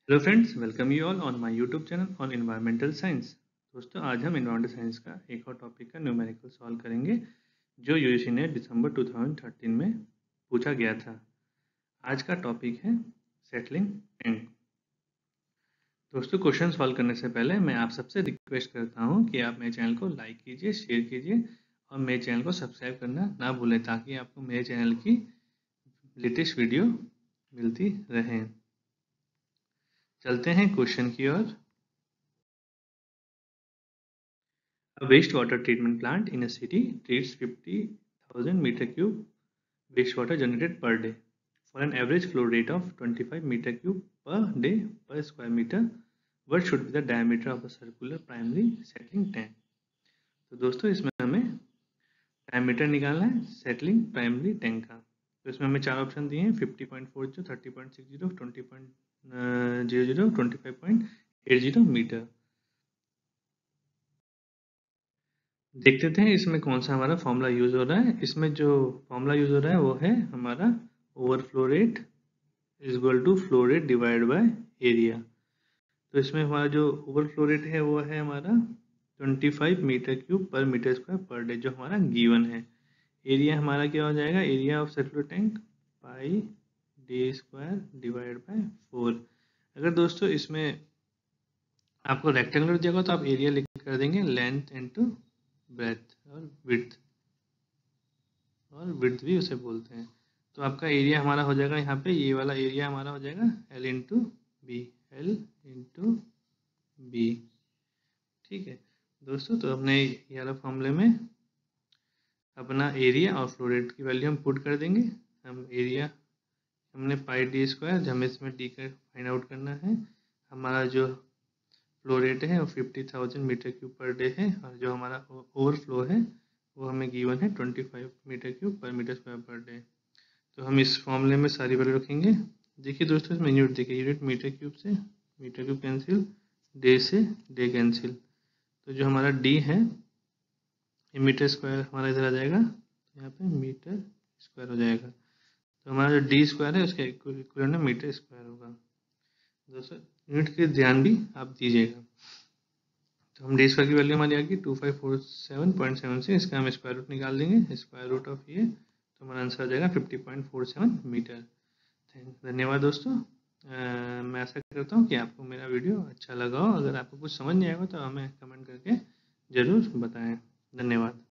Hello friends, welcome you all on my YouTube channel on environmental science. दोस्तों, आज हम environmental science का एक और टॉपिक का न्यूमेरिकल सॉल्व करेंगे जो यूजीसी ने दिसंबर 2013 में पूछा गया था। आज का टॉपिक है सेटलिंग टैंक। दोस्तों, क्वेश्चन सॉल्व करने से पहले मैं आप सबसे रिक्वेस्ट करता हूं कि आप मेरे चैनल को लाइक कीजिए, शेयर कीजिए और मेरे चैनल को सब्सक्राइब करना ना भूलें ताकि आपको मेरे चैनल की लेटेस्ट वीडियो मिलती रहे। चलते हैं क्वेश्चन की ओर। A wastewater treatment plant in a city treats 50,000 meter cube wastewater generated per day for an average flow rate of 25 meter cube per day per square meter. What should be the diameter of the circular primary settling tank? तो दोस्तों, इसमें हमें diameter निकालना है settling primary tank का। तो इसमें हमें चार ऑप्शन दिए हैं: 50.40, 30.60, 20.00, 25.80 मीटर। देखते थे इसमें कौन सा हमारा फॉर्मूला यूज हो रहा है। इसमें जो फॉर्मूला यूज हो रहा है वो है हमारा overflow rate is equal to flow rate divide by area. तो इसमें हमारा जो ओवरफ्लो रेट है वो है हमारा 25 metre cube per metre square per day, जो हमारा गिवन है। एरिया हमारा क्या हो जाएगा? Area of circular tank pi D square divide by 4। अगर दोस्तों इसमें आपको रेक्टेंगुलर दिया तो आप एरिया लिख कर देंगे लेंथ इनटू ब्रेथ और विड्थ भी उसे बोलते हैं। तो आपका एरिया हमारा हो जाएगा यहाँ पे, ये वाला एरिया हमारा हो जाएगा एल इंटू बी। ठीक है दोस्तों, तो हमने ये वाला फॉर्मूले में अपना एरिया और फ्लो रेट की वैल्यू हम पुट कर देंगे। हम एरिया हमने पाई डी स्क्वायर, हमें इसमें डी का फाइंड आउट करना है। हमारा जो फ्लो रेट है वो 50,000 मीटर क्यूब पर डे है और जो हमारा ओवरफ्लो है वो हमें गिवन है 25 metre cube per metre square per day. तो हम इस फॉर्मूले में सारी वैल्यू रखेंगे। देखिए दोस्तों, इसमें यूनिट देखिए, यूनिट मीटर क्यूब से मीटर क्यूब कैंसिल, डे से डे कैंसिल। तो जो हमारा डी है ये मीटर स्क्वायर हमारा इधर आ जाएगा, यहाँ पे मीटर स्क्वायर हो जाएगा। तो हमारा जो डी स्क्वायर है उसका इक्विवेलेंट मीटर स्क्वायर होगा। दोस्तों, यूनिट के ध्यान भी आप दीजिएगा। तो हम डी स्क्वायर की वैल्यू हमारी आ गई 2547.76। इसका हम स्क्वायर रूट निकाल देंगे, स्क्वायर रूट ऑफ ये, तो हमारा आंसर आ जाएगा 50.47 मीटर। धन्यवाद दोस्तों। मैं आशा करता हूँ कि आपको मेरा वीडियो अच्छा लगा हो। अगर आपको कुछ समझ नहीं आएगा तो हमें कमेंट करके ज़रूर बताएं। धन्यवाद।